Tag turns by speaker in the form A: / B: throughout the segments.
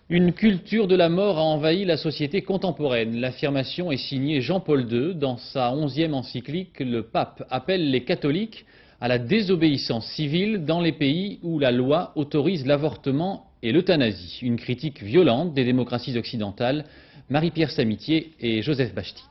A: Une culture de la mort a envahi la société contemporaine. L'affirmation est signée Jean-Paul II. Dans sa 11e encyclique, le pape appelle les catholiques à la désobéissance civile dans les pays où la loi autorise l'avortement et l'euthanasie. Une critique violente des démocraties occidentales. Marie-Pierre Samitier et Joseph Bachtig.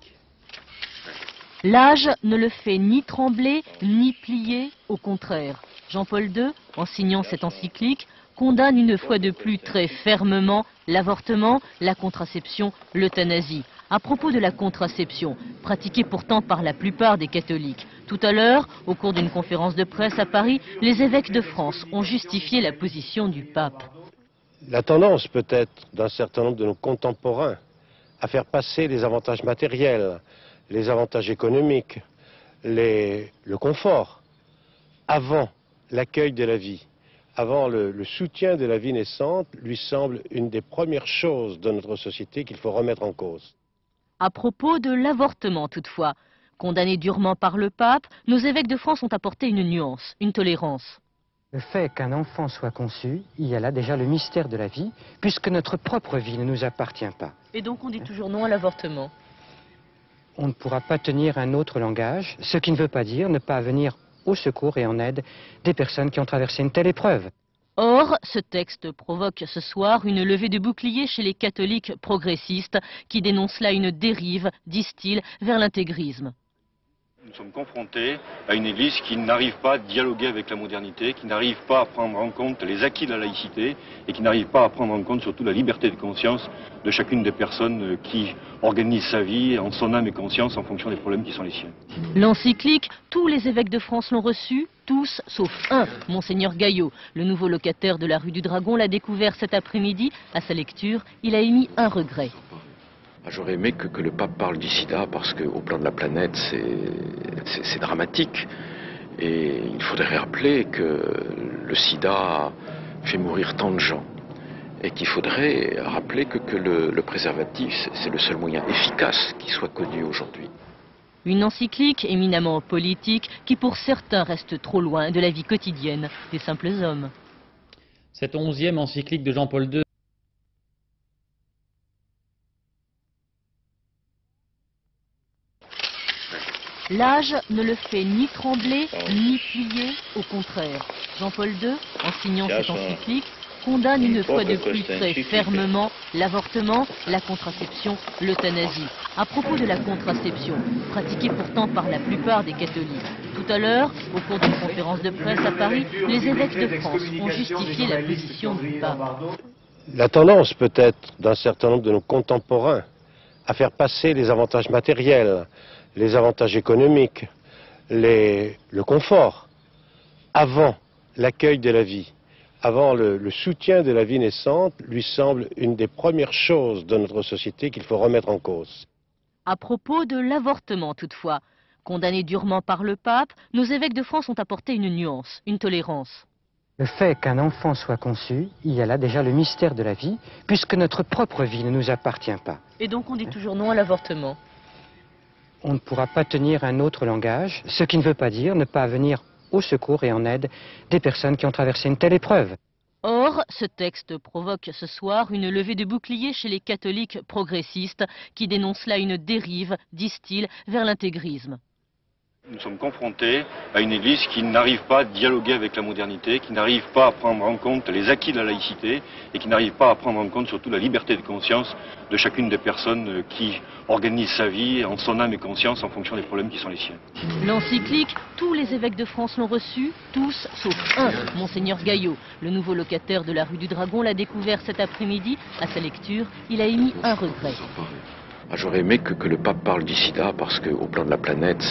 B: L'âge ne le fait ni trembler, ni plier, au contraire. Jean-Paul II, en signant cette encyclique, condamne une fois de plus très fermement l'avortement, la contraception, l'euthanasie. À propos de la contraception, pratiquée pourtant par la plupart des catholiques, tout à l'heure, au cours d'une conférence de presse à Paris, les évêques de France ont justifié la position du pape.
C: La tendance peut-être d'un certain nombre de nos contemporains à faire passer les avantages matériels, les avantages économiques, le confort, avant l'accueil de la vie, avant le soutien de la vie naissante, lui semble une des premières choses de notre société qu'il faut remettre en cause.
B: À propos de l'avortement toutefois, condamné durement par le pape, nos évêques de France ont apporté une nuance, une tolérance.
D: Le fait qu'un enfant soit conçu, il y a là déjà le mystère de la vie, puisque notre propre vie ne nous appartient pas.
B: Et donc on dit toujours non à l'avortement.
D: On ne pourra pas tenir un autre langage, ce qui ne veut pas dire ne pas venir au secours et en aide des personnes qui ont traversé une telle épreuve.
B: Or, ce texte provoque ce soir une levée de bouclier chez les catholiques progressistes qui dénoncent là une dérive, disent-ils, vers l'intégrisme.
E: Nous sommes confrontés à une Église qui n'arrive pas à dialoguer avec la modernité, qui n'arrive pas à prendre en compte les acquis de la laïcité et qui n'arrive pas à prendre en compte surtout la liberté de conscience de chacune des personnes qui organisent sa vie en son âme et conscience en fonction des problèmes qui sont les siens.
B: L'encyclique, tous les évêques de France l'ont reçue, tous sauf un, Monseigneur Gaillot. Le nouveau locataire de la rue du Dragon l'a découvert cet après-midi. À sa lecture, il a émis un regret.
F: J'aurais aimé que le pape parle du sida parce qu'au plan de la planète, c'est dramatique. Et il faudrait rappeler que le sida fait mourir tant de gens. Et qu'il faudrait rappeler que le préservatif, c'est le seul moyen efficace qui soit connu aujourd'hui.
B: Une encyclique éminemment politique qui pour certains reste trop loin de la vie quotidienne des simples hommes.
A: Cette 11e encyclique de Jean-Paul II
B: L'âge ne le fait ni trembler, ni plier, au contraire. Jean-Paul II, en signant cette encyclique, condamne une fois de plus très fermement l'avortement, la contraception, l'euthanasie. À propos de la contraception, pratiquée pourtant par la plupart des catholiques, tout à l'heure, au cours d'une conférence de presse à Paris, les évêques de France ont justifié la position du pape.
C: La tendance peut-être d'un certain nombre de nos contemporains à faire passer les avantages matériels, les avantages économiques, le confort, avant l'accueil de la vie, avant le soutien de la vie naissante, lui semble une des premières choses de notre société qu'il faut remettre en cause.
B: À propos de l'avortement toutefois, condamné durement par le pape, nos évêques de France ont apporté une nuance, une tolérance.
D: Le fait qu'un enfant soit conçu, il y a là déjà le mystère de la vie, puisque notre propre vie ne nous appartient pas.
B: Et donc on dit toujours non à l'avortement.
D: On ne pourra pas tenir un autre langage, ce qui ne veut pas dire ne pas venir au secours et en aide des personnes qui ont traversé une telle épreuve.
B: Or, ce texte provoque ce soir une levée de bouclier chez les catholiques progressistes qui dénoncent là une dérive, disent-ils, vers l'intégrisme.
E: Nous sommes confrontés à une Église qui n'arrive pas à dialoguer avec la modernité, qui n'arrive pas à prendre en compte les acquis de la laïcité et qui n'arrive pas à prendre en compte surtout la liberté de conscience de chacune des personnes qui organisent sa vie en son âme et conscience en fonction des problèmes qui sont les siens.
B: L'encyclique, tous les évêques de France l'ont reçue, tous sauf un, Monseigneur Gaillot. Le nouveau locataire de la rue du Dragon l'a découvert cet après-midi. À sa lecture, il a émis un regret.
F: J'aurais aimé que le pape parle du sida parce qu'au plan de la planète,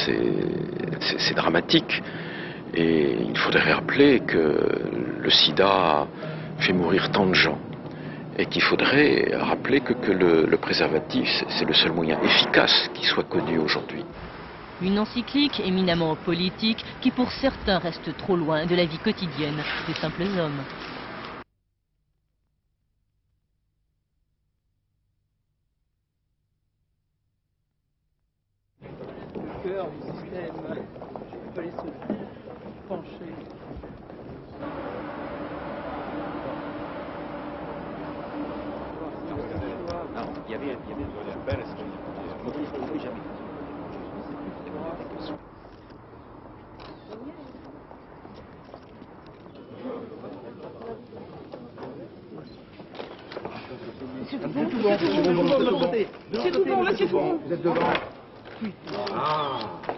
F: c'est dramatique. Et il faudrait rappeler que le sida fait mourir tant de gens. Et qu'il faudrait rappeler que le préservatif, c'est le seul moyen efficace qui soit connu aujourd'hui.
B: Une encyclique éminemment politique qui pour certains reste trop loin de la vie quotidienne des simples hommes.
G: Cœur du système, il fallait se pencher.
E: Il y avait un appel, est-ce qu'on n'y jamais.
G: C'est tout bon, là c'est tout bon.
C: Vous êtes devant. Ah.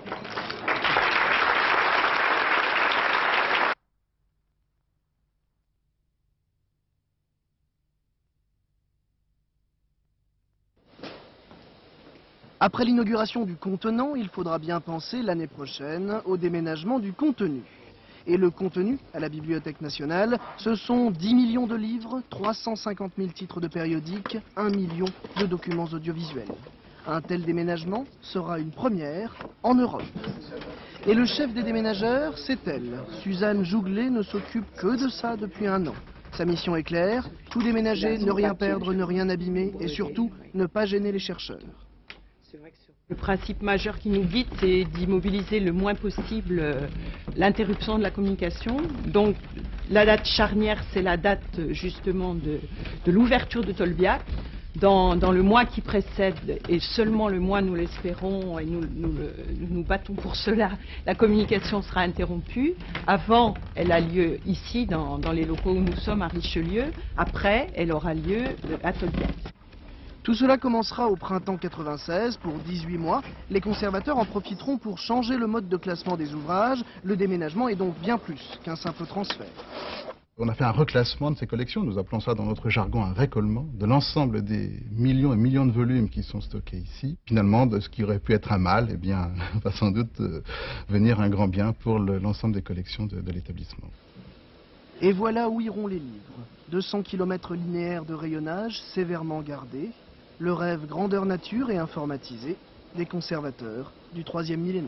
H: Après l'inauguration du contenant, il faudra bien penser l'année prochaine au déménagement du contenu. Et le contenu, à la Bibliothèque nationale, ce sont 10 millions de livres, 350 000 titres de périodiques, 1 million de documents audiovisuels. Un tel déménagement sera une première en Europe. Et le chef des déménageurs, c'est elle. Suzanne Jouglet ne s'occupe que de ça depuis 1 an. Sa mission est claire, tout déménager, ne rien perdre, ne rien abîmer et surtout ne pas gêner les chercheurs.
G: Le principe majeur qui nous guide, c'est d'immobiliser le moins possible l'interruption de la communication. Donc la date charnière, c'est la date justement de l'ouverture de Tolbiac. Dans le mois qui précède, et seulement le mois, nous l'espérons, et nous battons pour cela, la communication sera interrompue. Avant, elle a lieu ici, dans les locaux où nous sommes, à Richelieu. Après, elle aura lieu à Tolbiac.
H: Tout cela commencera au printemps 96. Pour 18 mois, les conservateurs en profiteront pour changer le mode de classement des ouvrages. Le déménagement est donc bien plus qu'un simple transfert.
I: On a fait un reclassement de ces collections, nous appelons ça dans notre jargon un récollement, de l'ensemble des millions et millions de volumes qui sont stockés ici. Finalement, de ce qui aurait pu être un mal, eh bien, va sans doute venir un grand bien pour l'ensemble des collections de l'établissement.
H: Et voilà où iront les livres. 200 km linéaires de rayonnage sévèrement gardés. Le rêve grandeur nature et informatisé des conservateurs du 3e millénaire.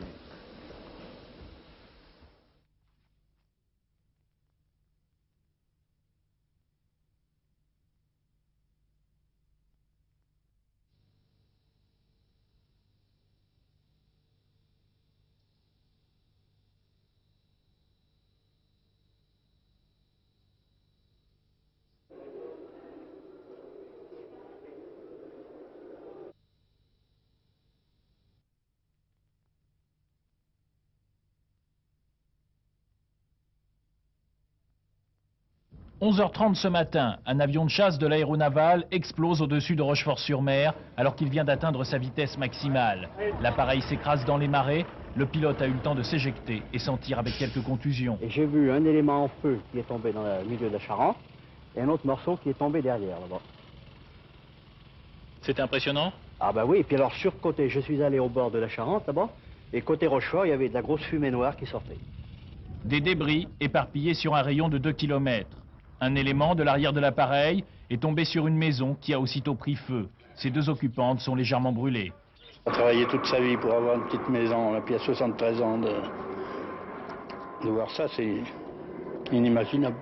J: « 11h30 ce matin, un avion de chasse de l'aéronaval explose au-dessus de Rochefort-sur-Mer alors qu'il vient d'atteindre sa vitesse maximale. L'appareil s'écrase dans les marais, le pilote a eu le temps de s'éjecter et s'en tire avec quelques contusions.
K: Et j'ai vu un élément en feu qui est tombé dans le milieu de la Charente et un autre morceau qui est tombé derrière là-bas.
J: C'était impressionnant?
K: Ah bah oui, et puis alors sur côté, je suis allé au bord de la Charente là-bas et côté Rochefort, il y avait de la grosse fumée noire qui sortait.
J: Des débris éparpillés sur un rayon de 2 km. Un élément de l'arrière de l'appareil est tombé sur une maison qui a aussitôt pris feu. Ses 2 occupantes sont légèrement brûlées.
L: On a travaillé toute sa vie pour avoir une petite maison, et puis à 73 ans de voir ça, c'est inimaginable.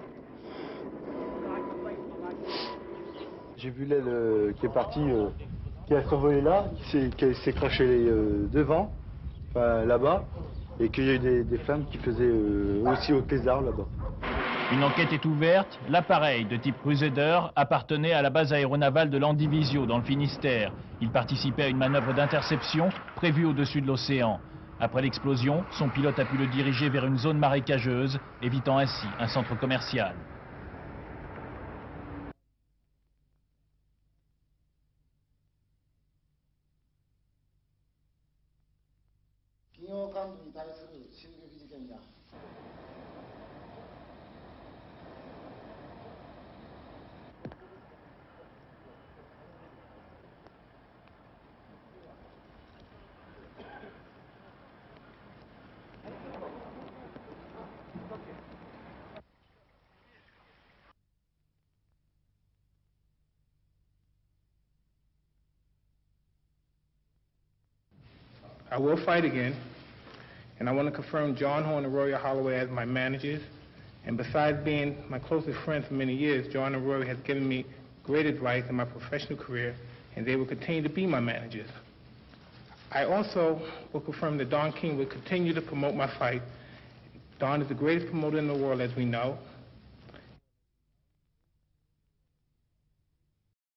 M: J'ai vu l'aile qui est partie, qui a survolé là, qui s'est craché devant, enfin là-bas, et qu'il y a eu des flammes qui faisaient aussi haut que les arbres là-bas.
J: Une enquête est ouverte. L'appareil de type Crusader appartenait à la base aéronavale de Landivisiau dans le Finistère. Il participait à une manœuvre d'interception prévue au-dessus de l'océan. Après l'explosion, son pilote a pu le diriger vers une zone marécageuse, évitant ainsi un centre commercial.
N: I will fight again, and I want to confirm John Horn and Rory Holloway as my managers. And besides being my closest friends for many years, John and Rory has given me great advice in my professional career, and they will continue to be my managers. I also will confirm that Don King will continue to promote my fight. Don is the greatest promoter in the world, as we know.